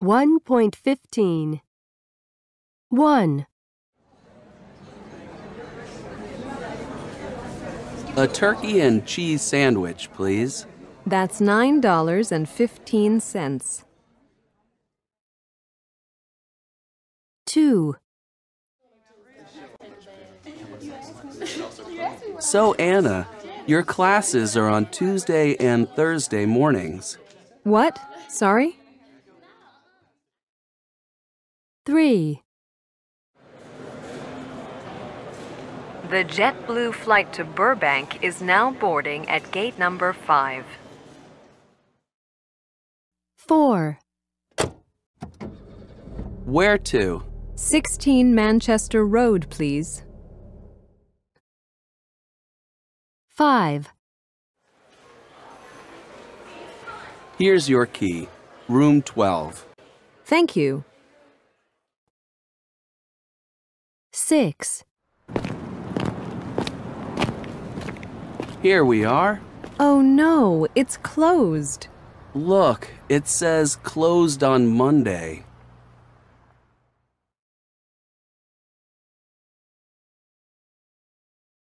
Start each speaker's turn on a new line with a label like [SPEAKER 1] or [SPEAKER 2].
[SPEAKER 1] 1.15 1.
[SPEAKER 2] A turkey and cheese sandwich, please.
[SPEAKER 3] That's $9.15.
[SPEAKER 1] 2.
[SPEAKER 2] So, Anna, your classes are on Tuesday and Thursday mornings.
[SPEAKER 3] What? Sorry?
[SPEAKER 1] 3.
[SPEAKER 3] The JetBlue flight to Burbank is now boarding at gate number 5.
[SPEAKER 1] 4.
[SPEAKER 2] Where to?
[SPEAKER 3] 16 Manchester Road, please.
[SPEAKER 1] 5.
[SPEAKER 2] Here's your key. Room 12.
[SPEAKER 3] Thank you.
[SPEAKER 1] 6.
[SPEAKER 2] Here we are.
[SPEAKER 3] Oh no, it's closed.
[SPEAKER 2] Look, it says closed on Monday.